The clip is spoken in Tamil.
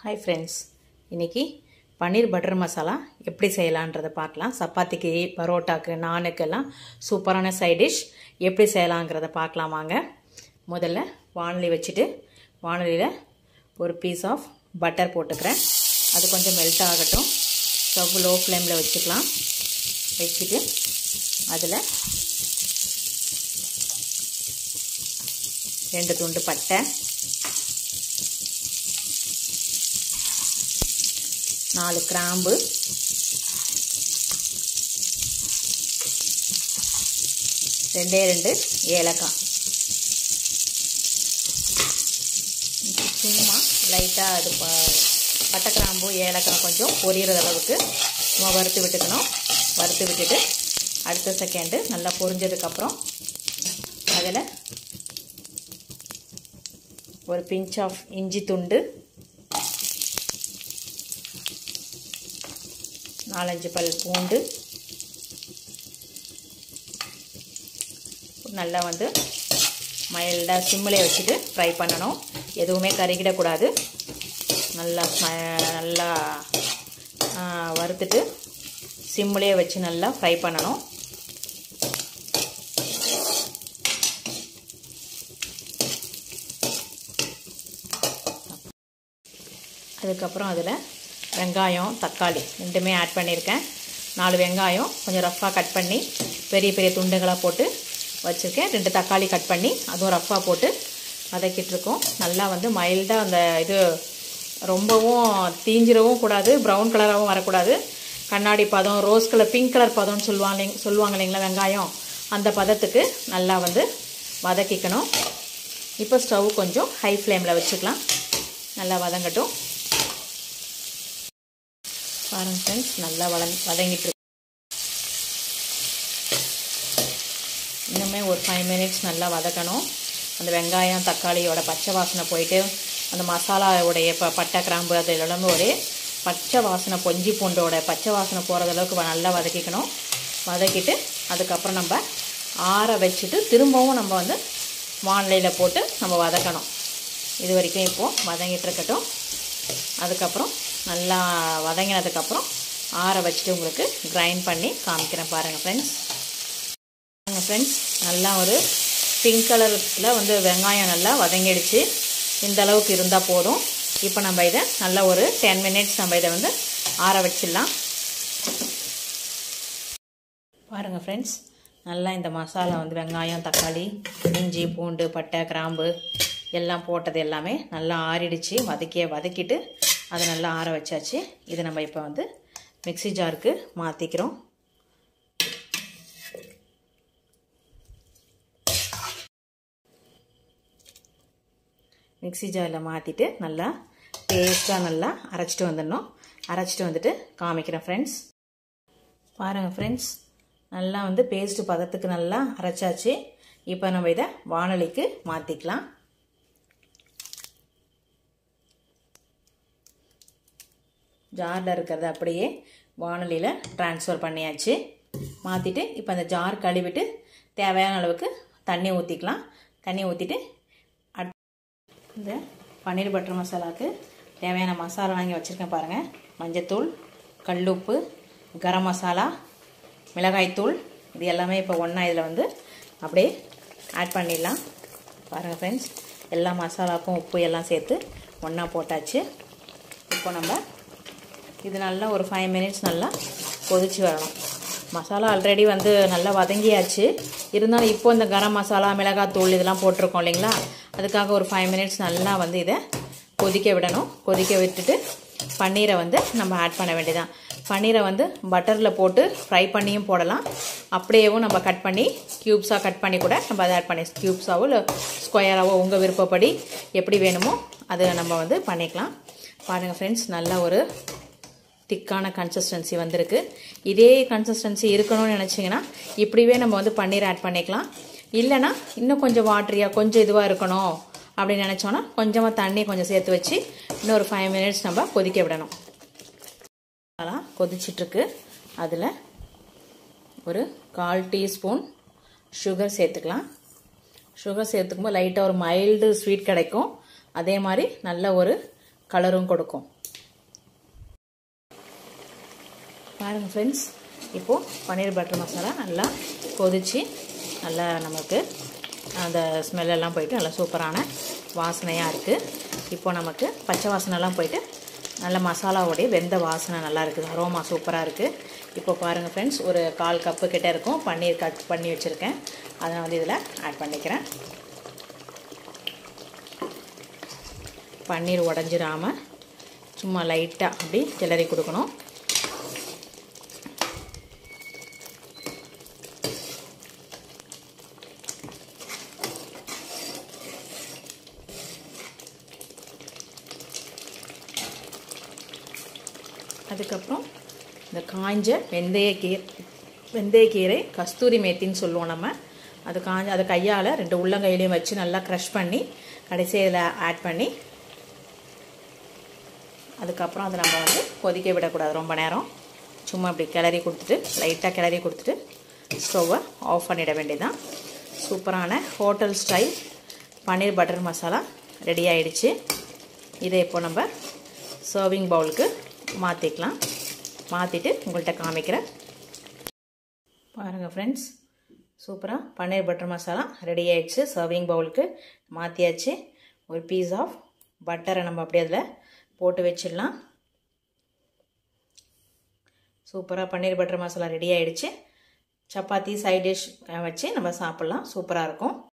Hi friends, இன்னைக்கு பன்னீர் பட்டர் மசாலா எப்படி செய்யலாம்ன்றதை பார்க்கலாம். சப்பாத்திக்கு, பரோட்டாக்கு, நானுக்கெல்லாம் சூப்பரான சைட் டிஷ் எப்படி செய்யலாம்ங்கறதை பார்க்கலாம் வாங்க. முதல்ல வாணலி வச்சிட்டு வாணலில ஒரு பீஸ் ஆஃப் பட்டர் போட்டுக்கிறேன். அது கொஞ்சம் மெல்ட் ஆகட்டும். ஸ்டவ் லோ ஃப்ளேம்ல வச்சுக்கலாம். வச்சிட்டு அதுல 2 துண்டு பட்டை, 4 கிராம்பு, 2 ஏலக்காய் சும்மா லைட்டாக அது பட்டை கிராம்பு ஏலக்காய் கொஞ்சம் பொரியிற அளவுக்கு நம்ம வறுத்து விட்டுக்கணும். வறுத்து விட்டுட்டு அடுத்த செகண்டு நல்லா பொரிஞ்சதுக்கப்புறம் அதில் ஒரு பிஞ்ச் ஆஃப் இஞ்சி துண்டு, 4-5 பல் பூண்டு நல்லா வந்து மைல்டாக சிம்மிலே வச்சுட்டு ஃப்ரை பண்ணணும். எதுவுமே கருகிடக்கூடாது. நல்லா வறுத்துட்டு சிம்மிலே வச்சு நல்லா ஃப்ரை பண்ணணும். அதுக்கப்புறம் அதில் வெங்காயம், தக்காளி ரெண்டுமே ஆட் பண்ணியிருக்கேன். 4 வெங்காயம் கொஞ்சம் ரஃப்பாக கட் பண்ணி பெரிய பெரிய துண்டுகளாக போட்டு வச்சுருக்கேன். 2 தக்காளி கட் பண்ணி அதுவும் ரஃப்பாக போட்டு வதக்கிட்டுருக்கோம். நல்லா வந்து மைல்டாக அந்த இது ரொம்பவும் தீஞ்சிரவும் கூடாது, ப்ரௌன் கலராகவும் வரக்கூடாது. கண்ணாடி பதம், ரோஸ் கலர், பிங்க் கலர் பதம்னு சொல்லுவாங்க இல்லைங்களா வெங்காயம், அந்த பதத்துக்கு நல்லா வந்து வதக்கிக்கணும். இப்போ ஸ்டவ் கொஞ்சம் ஹை ஃப்ளேமில் வச்சுக்கலாம். நல்லா வதங்கட்டும். பாருங்க ஃப்ரெண்ட்ஸ், நல்லா வதங்கிட்டு இருக்கு. இன்னுமே ஒரு 5 மினிட்ஸ் நல்லா வதக்கணும். அந்த வெங்காயம் தக்காளியோட பச்சை வாசனை போயிட்டு அந்த மசாலாவுடைய பட்டை கிராம்பு அது எல்லாமே ஒரே பச்சை வாசனை, பொஞ்சி பூண்டோட பச்சை வாசனை போகிற அளவுக்கு நல்லா வதக்கிக்கணும். வதக்கிட்டு அதுக்கப்புறம் நம்ம ஆற வச்சுட்டு திரும்பவும் நம்ம வந்து வாணலியில் போட்டு நம்ம வதக்கணும். இது வரைக்கும் இப்போது வதங்கிட்டு இருக்கட்டும். அதுக்கப்புறம் நல்லா வதங்கினதுக்கப்புறம் ஆற வச்சுட்டு உங்களுக்கு கிரைண்ட் பண்ணி காமிக்கிறேன். பாருங்கள் ஃப்ரெண்ட்ஸ், நல்லா ஒரு பிங்க் கலரில் வந்து வெங்காயம் நல்லா வதங்கிடுச்சு. இந்த அளவுக்கு இருந்தால் போதும். இப்போ நம்ம இதை நல்லா ஒரு 10 மினிட்ஸ் நம்ம இதை வந்து ஆற வச்சிடலாம். பாருங்கள் ஃப்ரெண்ட்ஸ், நல்லா இந்த மசாலா வந்து வெங்காயம் தக்காளி இஞ்சி பூண்டு பட்டை கிராம்பு எல்லாம் போட்டது எல்லாமே நல்லா ஆறிடுச்சு. வதக்கிட்டு அதை நல்லா ஆற வச்சாச்சு. இதை நம்ம இப்போ வந்து மிக்ஸி ஜாருக்கு மாற்றிக்கிறோம். மிக்ஸி ஜாரில் மாற்றிட்டு நல்லா பேஸ்ட்டாக நல்லா அரைச்சிட்டு வந்துடணும். அரைச்சிட்டு வந்துட்டு காமிக்கிறேன் ஃப்ரெண்ட்ஸ். பாருங்கள் ஃப்ரெண்ட்ஸ், நல்லா வந்து பேஸ்ட்டு பதத்துக்கு நல்லா அரைச்சாச்சு. இப்போ நம்ம இதை வாணலிக்கு மாற்றிக்கலாம். ஜாரில் இருக்கிறத அப்படியே வாணலியில் ட்ரான்ஸ்ஃபர் பண்ணியாச்சு. மாற்றிட்டு இப்போ அந்த ஜார் கழுவிட்டு தேவையான அளவுக்கு தண்ணி ஊற்றிக்கலாம். தண்ணி ஊற்றிட்டு இந்த பன்னீர் பட்டர் மசாலாவுக்கு தேவையான மசாலா வாங்கி வச்சுருக்கேன் பாருங்கள். மஞ்சத்தூள், கல்லுப்பு, கரம் மசாலா, மிளகாய்த்தூள், இது எல்லாமே இப்போ ஒன்றா இதில் வந்து அப்படியே ஆட் பண்ணிடலாம். பாருங்கள் ஃப்ரெண்ட்ஸ், எல்லா மசாலாவுக்கும் உப்பு எல்லாம் சேர்த்து ஒன்றா போட்டாச்சு. இப்போ நம்ம இது நல்லா ஒரு 5 மினிட்ஸ் நல்லா கொதிச்சு வரணும். மசாலா ஆல்ரெடி வந்து நல்லா வதங்கியாச்சு. இருந்தாலும் இப்போ இந்த கரம் மசாலா மிளகாத்தூள் இதெல்லாம் போட்டிருக்கோம் இல்லைங்களா, அதுக்காக ஒரு 5 மினிட்ஸ் நல்லா வந்து இதை கொதிக்க விடணும். கொதிக்க விட்டுட்டு பன்னீரை வந்து நம்ம ஆட் பண்ண வேண்டியதான். பன்னீரை வந்து பட்டரில் போட்டு ஃப்ரை பண்ணியும் போடலாம். அப்படியேவும் நம்ம கட் பண்ணி க்யூப்ஸாக கட் பண்ணி கூட நம்ம அதை ஆட் பண்ணி க்யூப்ஸாவோ இல்லை ஸ்கொயராவோ உங்கள் விருப்பப்படி எப்படி வேணுமோ அதை நம்ம வந்து பண்ணிக்கலாம். பாருங்கள் ஃப்ரெண்ட்ஸ், நல்ல ஒரு திக்கான கன்சிஸ்டன்சி வந்திருக்கு. இதே கன்சிஸ்டன்சி இருக்கணும்னு நினச்சிங்கன்னா இப்படிவே நம்ம வந்து பன்னீர் ஆட் பண்ணிக்கலாம். இல்லைனா இன்னும் கொஞ்சம் வாட்டரியாக கொஞ்சம் இதுவாக இருக்கணும் அப்படின்னு நினச்சோன்னா கொஞ்சமாக தண்ணி கொஞ்சம் சேர்த்து வச்சு இன்னும் ஒரு 5 மினிட்ஸ் நம்ம கொதிக்க விடணும். அதெல்லாம் கொதிச்சிட்ருக்கு. அதில் ஒரு 1/4 டீஸ்பூன் சுகர் சேர்த்துக்கலாம். சுகர் சேர்த்துக்கும்போது லைட்டாக ஒரு மைல்டு ஸ்வீட் கிடைக்கும். அதே மாதிரி நல்ல ஒரு கலரும் கொடுக்கும். பாருங்க ஃப்ரெண்ட்ஸ், இப்போது பன்னீர் பட்டர் மசாலா நல்லா கொதிச்சு நல்லா நமக்கு அந்த ஸ்மெல்லெல்லாம் போயிட்டு நல்லா சூப்பரான வாசனையாக இருக்குது. இப்போது நமக்கு பச்சை வாசனைலாம் போயிட்டு நல்ல மசாலாவோடைய வெந்த வாசனை நல்லா இருக்குது. அரோமா சூப்பராக இருக்குது. இப்போ பாருங்கள் ஃப்ரெண்ட்ஸ், ஒரு 1/4 கப்பு கிட்டே இருக்கும் பன்னீர் கட் பண்ணி வச்சுருக்கேன். அதை வந்து இதில் ஆட் பண்ணிக்கிறேன். பன்னீர் உடஞ்சிடாமல் சும்மா லைட்டாக அப்படி கிளறி கொடுக்கணும். அதுக்கப்புறம் இந்த காஞ்ச வெந்தயக்கீரை கஸ்தூரி மேத்தின்னு சொல்லுவோம் நம்ம. அதை கையால் 2 உள்ளங்கையிலையும் வச்சு நல்லா க்ரஷ் பண்ணி கடைசியாக இதில் ஆட் பண்ணி அதுக்கப்புறம் அதை நம்ம வந்து கொதிக்க விடக்கூடாது ரொம்ப நேரம். சும்மா இப்படி கிளறி கொடுத்துட்டு லைட்டாக கிளறி கொடுத்துட்டு ஸ்டவ்வை ஆஃப் பண்ணிட வேண்டியதுதான். சூப்பரான hotel style paneer butter masala ready ஆகிடுச்சு. இதை இப்போ நம்ம சர்விங் பவுலுக்கு மாற்றிக்கலாம். மாற்றிட்டு உங்கள்கிட்ட காமிக்கிறேன். பாருங்கள் ஃப்ரெண்ட்ஸ், சூப்பராக பன்னீர் பட்டர் மசாலா ரெடி ஆகிடுச்சு. சர்விங் பவுலுக்கு மாற்றியாச்சு. ஒரு பீஸ் ஆஃப் பட்டரை நம்ம அப்படியே அதில் போட்டு வச்சிடலாம். சூப்பராக பன்னீர் பட்டர் மசாலா ரெடி ஆகிடுச்சு. சப்பாத்தி சைட் டிஷ் வச்சு நம்ம சாப்பிட்லாம். சூப்பராக இருக்கும்.